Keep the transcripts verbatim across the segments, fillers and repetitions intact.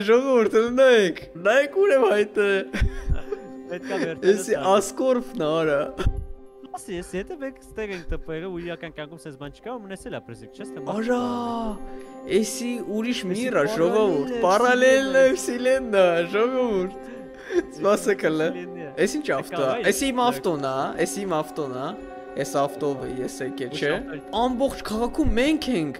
Ժողովուրդ, նայեք, նայեք ուր եմ հայտը։ Պետք է վերջերս։ Էսի ասկորփն արա։ Ասի, ես եթե մեկ ստեղ ենք տպերը ու իրական կյանքում սենց բան չկա, մնես էլ է պրեսիկ, չես թե։ Արա, էսի ուրիշ միր է, ժողովուրդ, պարալելն է վսիլեննա, ժողովուրդ։ Սպասակալը։ Էս ինչ ավտո է, էս իմ ավտոն է, էս իմ ավտոն է, էս ավտովը ես եկել չէ։ Ամբողջ քաղաքում մենք ենք։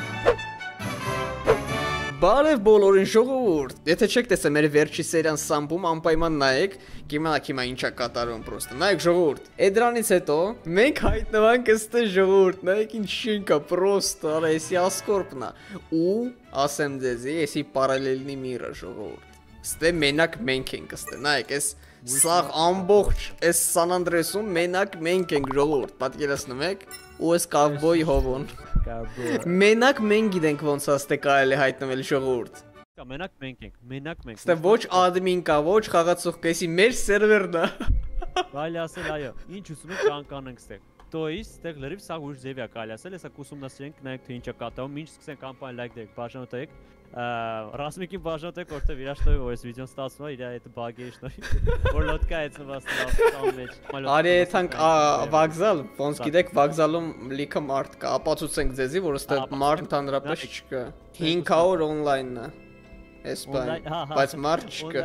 Բարև բոլորին ժողովուրդ։ Եթե չեք տեսել մեր վերջի սերիան Սամբում, անպայման նայեք, կիմանաք հիմա ինչա կատարվում պրոստը։ Նայեք ժողովուրդ։ Էդրանից հետո մենք հայտնվանք այստեղ ժողովուրդ, նայեք ինչ շենք է պրոստը, արա էսի ասկորպն է։ Ու ասեմ ձեզի, էսի պարալելնի միրը ժողովուրդ։ Ստե մենակ մենք ենք ստե, նայեք, էս սաղ ամբողջ էս Սան Անդրեսում մենակ մենք ենք ժողովուրդ, պատկերացնում եք, ու էս կավբոյ հովոն։ Մենակ մենք գիտենք ոնց աստե կարելի հայտնվել ժողովուրդ։ Մենակ մենք ենք, մենակ մենք։ Ստե ոչ ադմին կա, ոչ խաղացող կա, էսի մեր սերվերն է։ Կարելի ասել այո, ինչ ուզում եք կանկանենք ստեղ։ Տոյից ստեղ լրիվ սա ուրիշ ձև է կարելի ասել, հեսա ուսումնասիրենք, նայենք թե ինչ է կատարվում, ինչ սկսենք կամպան լայք դեք, բաժանոտեք։ Ռասմիկին բաժանոտեք, որտեղ իրար շնորհիվ որ այս վիդեոն ստացվում է, իր այդ բագի շնորհիվ, որ լոդկա այցնված տան մեջ։ Արի եթանք վокзал, ոնց գիտեք, վокзалում լիքը մարդ կա, ապացուցենք ձեզի, որ ըստեղ մարդ ընդհանրապես չկա։ հինգ օր օնլայնն է։ Էս բան, բայց մարդ չկա։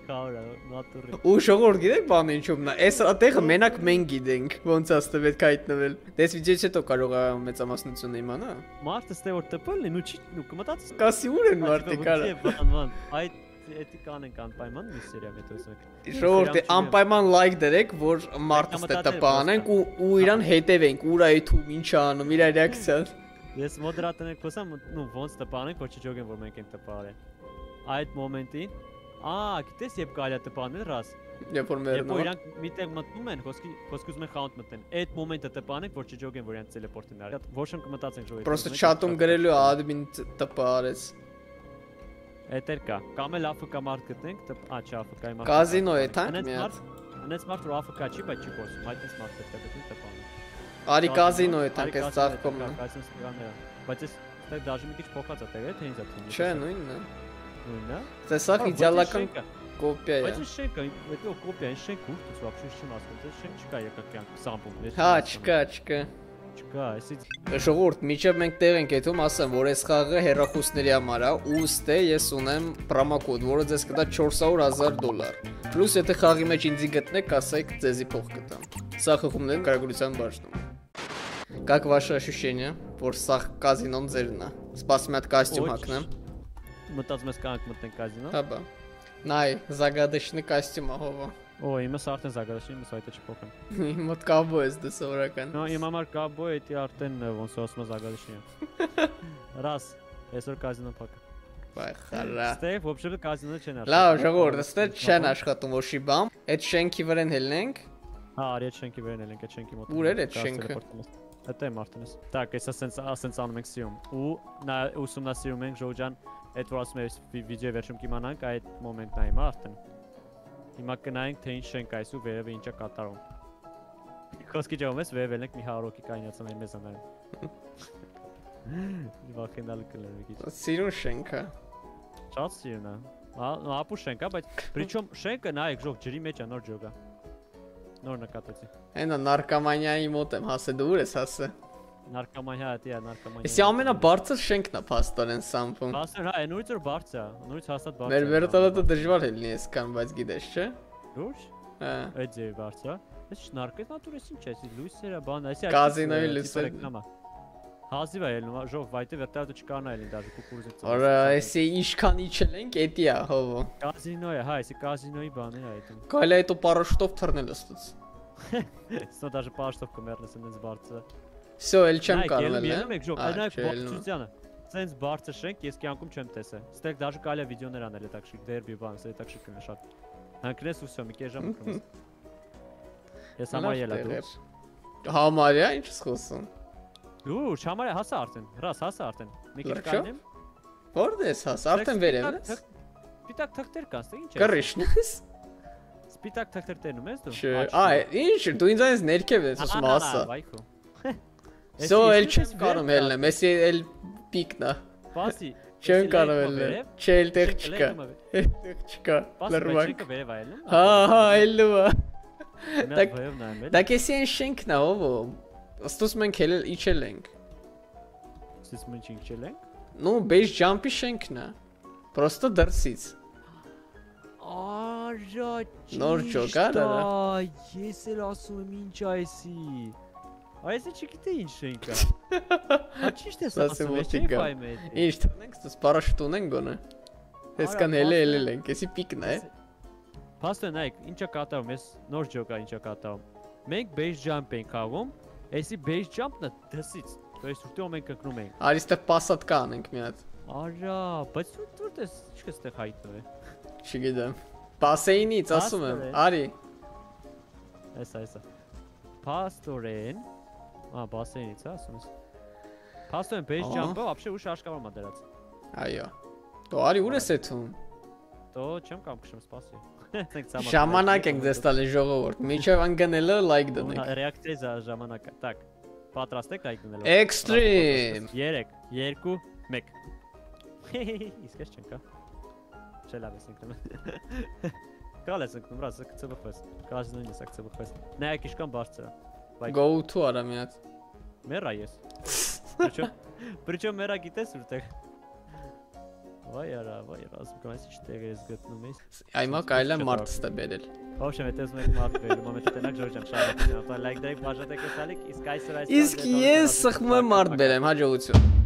Ու ժողովուրդ գիտեք բանը ինչու՞մն է։ Էս այդտեղը մենակ մենք գիտենք, ոնց աստե պետք է հայտնվել։ Դες վիդեոից հետո կարող է մեծամասնությունը իմանա։ Մարդը ստե որ տպելն է, ու չի, ու կմտածես։ Կասի ուր են մարդիկ արա։ Այդ էդի կանենք անպայման մի սերիա հետո ժողովուրդ անպայման լայք դրեք, որ մարդը ստե տպանենք ու ու իրան հետևենք, ուր է YouTube, ինչ է անում, իր ռեակցիան։ Ես մոդերատորն եք խոսամ, ու ոնց տպանենք, որ չջոգեն, որ մենք ենք տպարել։ Այդ մոմենտին, ա, գիտես երբ կարելի է տպանել ռաս։ Երբ որ մերն Երբ որ իրանք միտեղ մտնում են, խոսքի խոսքի ուզում են խանութ մտնեն։ Այդ մոմենտը տպանենք, որ չջոգեն, որ իրանք տելեպորտին արել։ Ոչ եմ կմտածենք ժողովուրդ։ Պրոստը չաթում գրելու ադմին տպարեց։ Էդեր կա։ Կամ էլ ԱՖԿ մարդ գտնենք, ա, չէ, ԱՖԿ-ի մարդ։ Կազինո է թանկ մի հատ։ Անես մարդ որ ԱՖԿ չի, բայց չի խոսում, այդպես մարդ պետք է գտնի տպանը։ Արի կազինո է թանկ էս ծաղկոմն։ Բայց էս դեռ դաժե մի քիչ փոխած է տեղը, թե ինձ է թվում։ Չէ, նույնն է։ Նույնն է։ Տեսակ իդեալական կոպիա է։ Բայց շենքը, այդտեղ կոպիա է, շենք ու դու вообще չեմ ասում, դες շենք չկա եկական սամպում։ Հա, չկա, չկա։ Չկա, էսից ժողովուրդ, միջև մենք տեղ ենք եթում, ասեմ, որ այս խաղը հեռախոսների համար է, ու ստե ես ունեմ պրոմոկոդ, որը ձեզ կտա չորս հարյուր հազար դոլար։ Պլյուս եթե խաղի մեջ ինձի գտնեք, ասեք, ձեզի փող կտամ։ Սա խխումներն կարագորության բաժնում։ Как ваше ощущение, որ սա կազինոն ձերն է։ Սպասում եմ կոստյում հագնեմ։ Մտածում ես կանք մտնենք կազինո։ Հա բա։ Նայ, загадочный կոստյում ահովա։ Օ, իմս արդեն загадочный, իմս այդ չփոխեմ։ Իմ մոտ կաբո ես դες օրական։ Նո, իմ համար կաբո է, դի արդեն ոնց ասում загадочный։ Ռաս, այսօր կազինո փակ։ Բայ խարա։ Ստեղ ոբշե կազինո չեն աշխատում։ Լավ, ժողովուրդ, ստեղ չեն աշխատում ոչի բամ։ Այդ շենքի վրան հելնենք։ Հա, արի այդ շենքի վրան հելնենք, այդ շենքի մոտ։ Ուր է այդ շենքը։ Դա է Մարտինես։ Так, էսա սենց ասենց անում ենք սիում։ Ու նա ուսումնասիրում ենք Ժոջան, այդ որ ասում ես վիդեոյի վերջում կիմանանք այդ մոմենտն է արդեն։ Հիմա կնայենք թե ինչ շենք այս ու վերևը ինչա կատարում։ Խոսքի ջոմ ես վերևել ենք մի հարոկի կայնացան այն մեզանային։ Վախենալ կլինի քիչ։ Սիրուն շենք է։ Շատ սիրուն է։ Հա, ապուշ շենք է, բայց причем շենքը նայեք ժող ջրի մեջ է նոր ջոգա։ Նոր նկատեցի։ Այնա նարկոմանիայի մոտ եմ հասել, դու ուր ես հասել։ Նարկոմանիա է, դա նարկոմանիա։ Էսի ամենաբարձր շենքն է փաստորեն Սամփում։ Բարձր, հա, նույնից որ բարձր է, նույնից հաստատ բարձր։ Մեր վերտալը դժվար է լինի այսքան, բայց գիտես, չէ։ Լուրջ։ Հա։ Այդ ձևի բարձր է։ Էս նարկես նատուրես ինչ է, էսի լույսերը բան, էսի կազինոյի լույսերը։ Հազիվ է ելնում, ժող վայտե վերտալը չկարնա ելին դաժե կուկուրուզից։ Որա, էսի ինչքան իջել ենք, էդի է հովո։ Կազինո է, հա, էսի կազինոյի բաներ է այդ։ Կարելի է դու պարաշուտով թռնել ըստուց։ Սա դաժե պարաշտով կմեռնես այնպես բարձր։ Всё, էլ չեմ կարող էլ։ Ելնում եք ժող, այնայք բարձրությանը։ Սենց բարձր շենք ես կյանքում չեմ տեսել։ Ստեղ դաժե կարելի է վիդեոներ անել այդ ակշիկ, դերբի բան, սա այդ ակշիկ կնա շատ։ Հանքրես ու всё, մի քիչ ժամ կնես։ Ես համարյա դու։ Համարյա ինչ ես խոսում։ Դու համարյա հասա արդեն, ռաս հասա արդեն։ Մի քիչ կանեմ։ Որտե՞ս ես հասա, արդեն վերև ես։ Սպիտակ թղթեր կան, ստեղ ինչ է։ Կռիշն ես։ Սպիտակ թղթեր տենում ես դու։ Չէ, այ, ինչ, դու ինձ այնպես ներքև ես ասում հասա։ Վայքո։ Всё, էլ չեմ կարող ելնեմ, էսի էլ պիկն է։ Բասի, Չեմ կարող էլ։ Չէ, այդտեղ չկա։ Այդտեղ չկա։ Լրվակ։ Շենքը վերև այլում։ Հա, հա, այլում է։ Մենք վերև նայում ենք։ Դա կեսի այն շենքն է, ով։ Ստուս մենք էլ իջել ենք։ Սից մենք իջել ենք։ Ну, base jump-ի շենքն է։ Պրոստը դրսից։ Արա, Նոր ջոկ է դա։ Ես էլ ասում եմ ինչ այսի։ Այս չգիտեի ինչ շենք է։ Հա ճիշտ ես ասում, ես չի ֆայմել։ Ինչ թողնենք, ստուս պարաշուտ ունենք գոնե։ Այսքան հելը հելել ենք, էսի պիկն է։ Փաստորեն նայեք, ինչա կատարում, ես նոր ջոկ է ինչա կատարում։ Մենք base jump ենք աղում, այսի base jump-ն է դսից։ То есть ուտում մենք կգնում ենք։ Արի ստեղ պասատ կա անենք մի հատ։ Արա, բայց դու դες ինչքա ստեղ հայտնվում է։ Չգիտեմ։ Բասեյնից ասում եմ, արի։ Էսա, էսա։ Փաստորեն, ա բասեյնից ասում ես։ Փաստորեն base jump-ը вообще ուշ աշկավարում է դրած։ Այո։ Դու արի ուր ես էթում։ Դո չեմ կամ քշում, սպասի։ Ժամանակ ենք դες տալի ժողովուրդ։ Միջև անգնելը լայք դնեք։ Ռեակցիա ժամանակը։ Так, պատրաստ եք լայք դնելու։ Extreme։ երեք, երկու, մեկ։ Իսկ ես չեմ կա։ Չէ լավ ես ընկնում։ Կալես ընկնում, ռաս կծբխես։ Կազ նույնն ես կծբխես։ Նայեք իշքան բարձր է։ Go to արա մի հատ։ Մեռա ես։ Причем, причем մեռա գիտես որտեղ։ Վայ արա, վայ արա, ասում կամ ինչ տեղ ես գտնում ես։ Այմա կարելի է մարդ ստե բերել։ Ոобще մտես մեկ մարդ բերում, ամենը տենակ ժորժան շարունակում, ապա լայք դեք բաժատեք էսալիկ, իսկ այսօր այս Իսկ ես սխմում եմ մարդ բերեմ, հաջողություն։